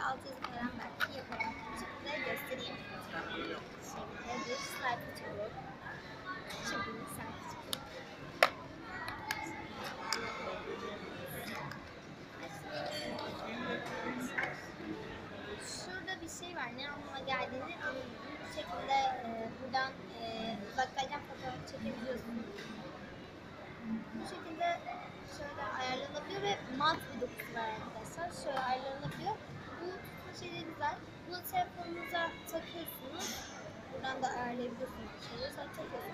alt yazı falan belki yaparım. Bu şekilde göstereyim. Şöyle bir sayfa çıkıyor. Şimdi bir sayfa çıkıyor. Şurada bir şey var. Ne anlama geldiğini anlamadım. Bu şekilde buradan uzaklardan fotoğraf çekebiliyorsunuz. Bu şekilde şöyle ayarlanabiliyor ve mat bir dokusu var arkadaşlar. Şöyle ayarlanabiliyor. Bu tutma şeyleri güzel. Bunu telefonunuza takıyorsunuz. Buradan da ayarlayabiliyorsunuz. Şöyle takıyorsunuz.